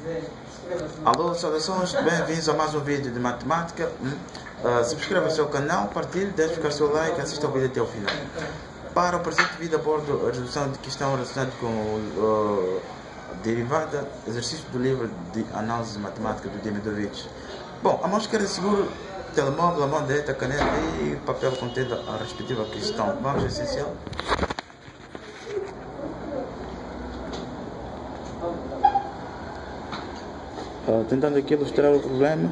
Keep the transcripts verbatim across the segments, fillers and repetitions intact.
Alô, saudações, bem-vindos a mais um vídeo de matemática. Uh, Subscreva-se ao canal, partilhe, deixe ficar seu like, assista ao vídeo até ao final. Para o presente vídeo abordo a resolução de questão relacionada com uh, a derivada, exercício do livro de análise matemática do Demidovich. Bom, a mão esquerda segura o telemóvel, a mão direita a caneta e o papel contendo a respectiva questão. Vamos ao essencial. Uh, tentando aqui ilustrar o problema.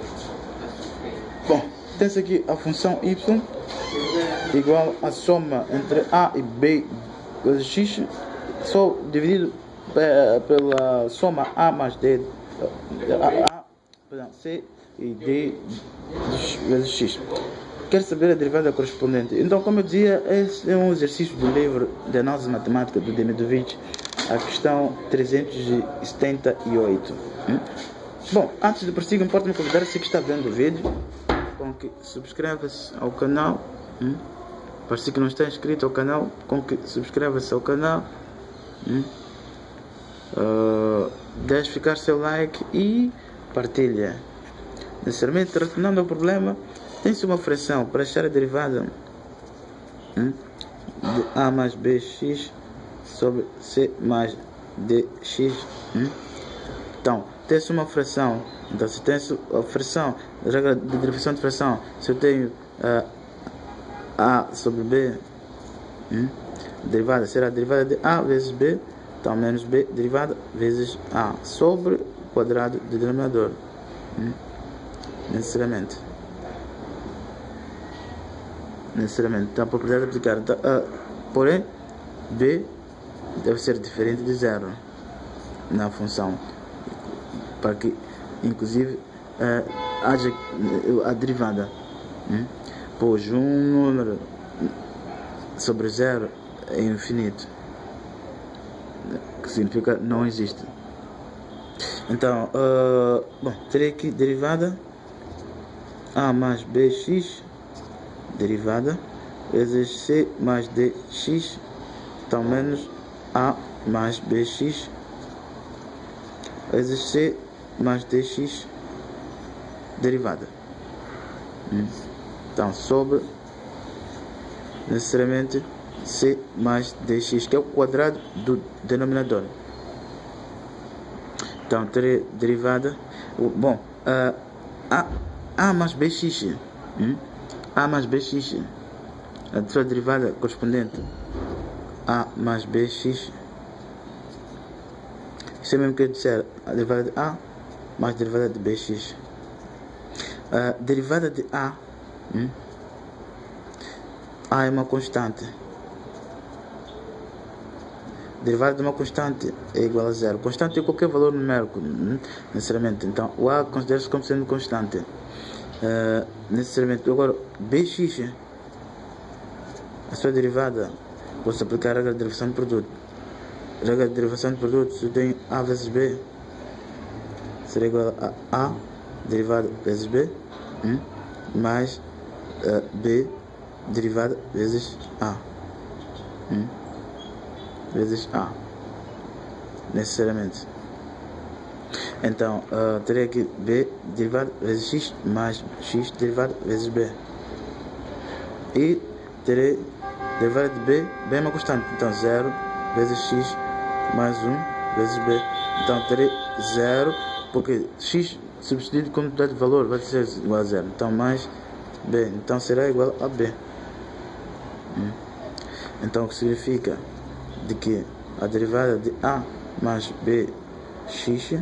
Bom, tem-se aqui a função y igual a soma entre a e b vezes x, só dividido pela soma a mais d, a, a, perdão, c e d vezes x. Quero saber a derivada correspondente. Então, como eu dizia, esse é um exercício do livro de análise matemática do Demidovich, a questão trezentos e setenta e oito. Hum? Bom, antes de prosseguir, importa-me convidar se que está vendo o vídeo com que subscreva-se ao canal. Hum? Para si que não está inscrito ao canal, com que subscreva-se ao canal. Hum? Uh, deixe ficar seu like e partilha. Necessariamente, retornando ao problema, tem-se uma fração para achar a derivada hum? de a mais bx sobre c mais dx. Hum? Então, tem-se uma fração. Então, se tem a fração, a regra de derivação de fração, se eu tenho uh, a sobre b, hum? derivada será a derivada de a vezes b, então menos b derivada vezes a sobre o quadrado do denominador. Hum? Necessariamente. Necessariamente. Então, a propriedade aplicada. Então, uh, porém, b deve ser diferente de zero na função, para que inclusive uh, haja a derivada. Hum? Pois um número sobre zero é infinito, que significa não existe. Então, uh, bom, terei aqui derivada a mais bx derivada vezes c mais dx, então menos a mais bx vezes c mais dx derivada. Hum. Então, sobre necessariamente c mais dx, que é o quadrado do denominador. Então, terei derivada. Bom, uh, a, a mais bx, hum? a mais bx, a sua derivada correspondente a mais bx. Isso é mesmo que eu disser, a derivada de a mais derivada de bx. A derivada de a, hum? a é uma constante. Derivada de uma constante é igual a zero. Constante é qualquer valor numérico, hum? necessariamente. Então, o a considera-se como sendo constante. Uh, necessariamente. Agora, bx, a sua derivada, posso aplicar a regra de derivação de produto. A regra de derivação de produto, se eu tenho a vezes b, será igual a a derivada vezes b, hum? mais uh, b derivada vezes a, hum? vezes a, necessariamente. Então, uh, terei aqui b derivada vezes x mais x derivada vezes b, e terei derivada de b, b é uma constante, então zero vezes x mais um vezes b, então terei zero, porque x substituído como unidade de valor vai ser igual a zero, então mais b, então será igual a b. Hum. Então, o que significa de que a derivada de a mais bx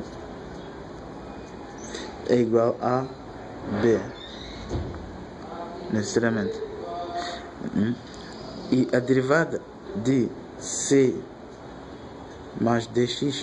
é igual a b, necessariamente. Hum. E a derivada de c mais dx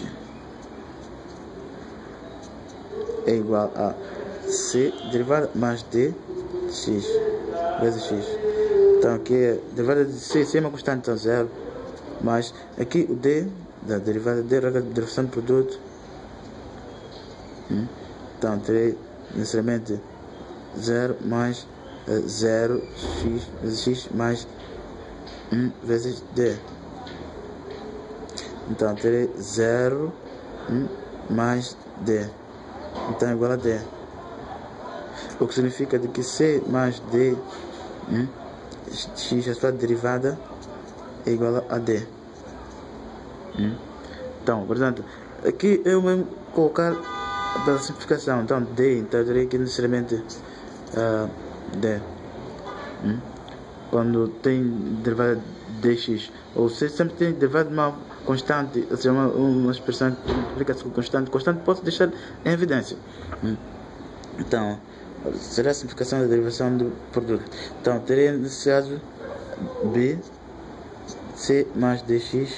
é igual a c derivada mais dx vezes x. Então, aqui é a derivada de c, c é uma constante, então zero, mais aqui o d da derivada de regra de derivação de produto. Hum? Então, terei necessariamente zero mais uh, zero x vezes x mais um vezes d. Então, terei zero um, mais D. Então é igual a D. O que significa de que C mais D, hum, x, a sua derivada, é igual a D. Hum. Então, portanto, aqui eu mesmo colocar pela simplificação. Então, D, então eu terei aqui necessariamente uh, D. Hum. Quando tem derivada dx, ou C sempre tem derivada de uma constante, ou seja, uma, uma expressão que multiplica-se com constante, constante posso deixar em evidência. Hum. Então, será a simplificação da derivação do produto. Então, terei nesse caso B, C mais dx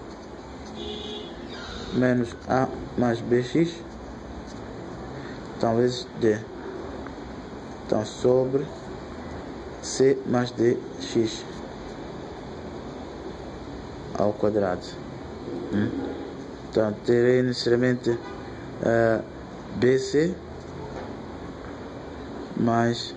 menos A mais bx, então vezes D. Então, sobre C mais dx ao quadrado. Hum? Então, terei necessariamente uh, B C mais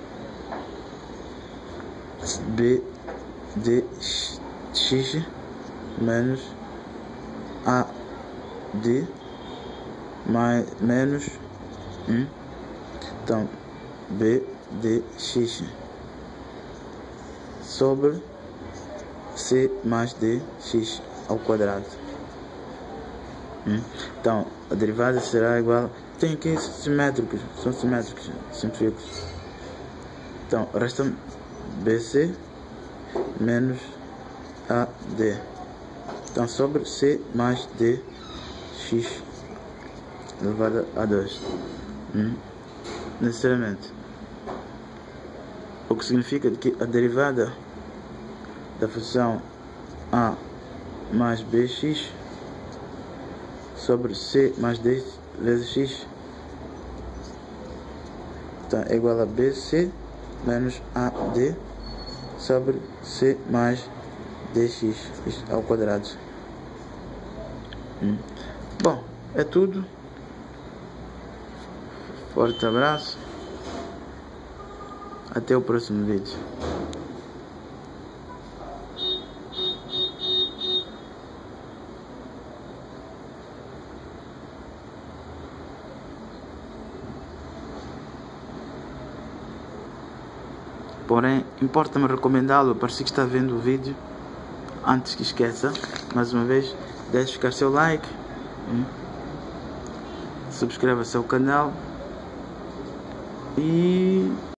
B dx menos A D mais menos hum? Então B dx sobre C mais dx ao quadrado. Hum? Então a derivada será igual, tem aqui simétricos, são simétricos, simplificos. Então resta B C menos A D. Então sobre C mais dx elevado a dois. Hum? Necessariamente. O que significa que a derivada da função A mais bx sobre C mais D vezes x, então, é igual a B C menos A D sobre C mais dx ao quadrado. Hum. Bom, é tudo. Forte abraço. Até o próximo vídeo. Porém, importa-me recomendá-lo para si que está vendo o vídeo. Antes que esqueça, mais uma vez, deixe ficar seu like, hum? Subscreva-se ao canal e